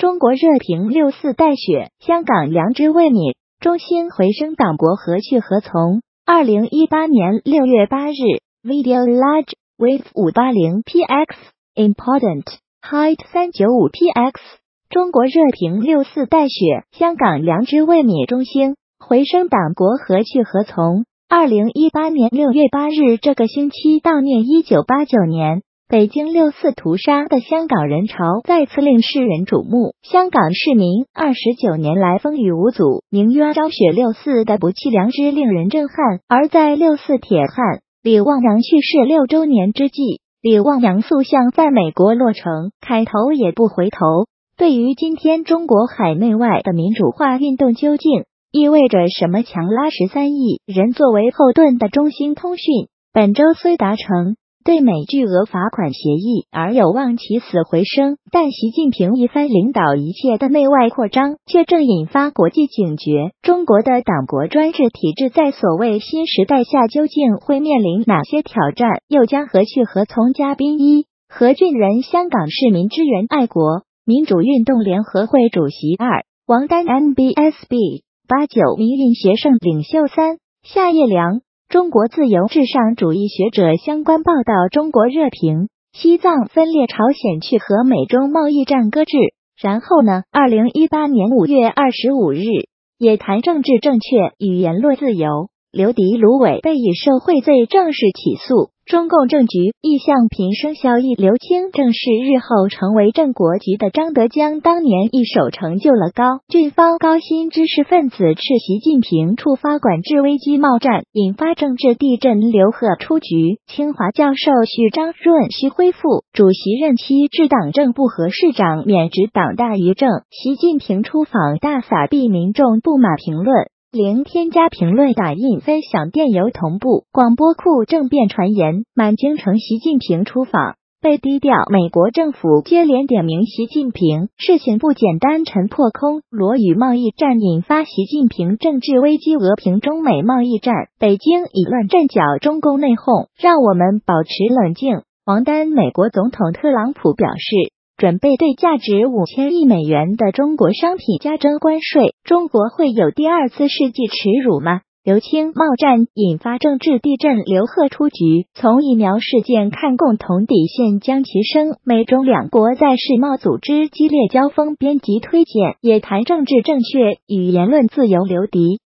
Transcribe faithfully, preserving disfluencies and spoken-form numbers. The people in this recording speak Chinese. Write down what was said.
中国热评六四带血，香港良知未泯，中兴回声党国何去何从？二零一八年六月八日 ，Video Large Wave 五八零 P X Important Height 三九五 P X。中国热评六四带血，香港良知未泯，中兴回声党国何去何从？二零一八年六月八日，这个星期悼念一九八九年。北京六四屠杀的香港人潮再次令世人瞩目，香港市民二十九年来风雨无阻，鸣冤昭雪六四的不弃良知令人震撼。而在六四铁汉李旺阳去世六周年之际，李旺阳塑像在美国落成，开头也不回头。对于今天中国海内外的民主化运动究竟意味着什么？强拉十三亿人作为后盾的中兴通讯，本周虽达成对美巨额罚款协议而有望起死回生，但习近平一番领导一切的内外扩张，却正引发国际警觉。中国的党国专制体制在所谓新时代下究竟会面临哪些挑战，又将何去何从？嘉宾一：何俊仁，香港市民支援爱国民主运动联合会主席。二：王丹 M B S B 八九民运学生领袖。三：夏叶良，中国自由至上主义学者。相关报道。中国热评：西藏分裂，朝鲜去和美中贸易战搁置。然后呢？二零一八年五月二十五日，也谈政治正确与言论自由。刘迪、卢伟被以受贿罪正式起诉。中共政局意向平生效益。刘清正是日后成为正国级的张德江当年一手成就了高俊芳高薪知识分子斥习近平触发管制危机贸战，引发政治地震。刘鹤出局，清华教授许章润需恢复主席任期至党政部和市长免职，党大于政。习近平出访大撒币，民众不满评论。零添加评论打印分享电邮同步。广播库政变传言，满京城习近平出访被低调美国政府接连点名习近平，事情不简单。陈破空，罗宇贸易战引发习近平政治危机。俄评中美贸易战，北京以乱阵脚，中共内讧，让我们保持冷静。王丹，美国总统特朗普表示，准备对价值五千亿美元的中国商品加征关税，中国会有第二次世纪耻辱吗？刘清，贸战引发政治地震。刘鹤出局。从疫苗事件看，共同底线将齐升。美中两国在世贸组织激烈交锋。编辑推荐，也谈政治正确与言论自由。刘迪。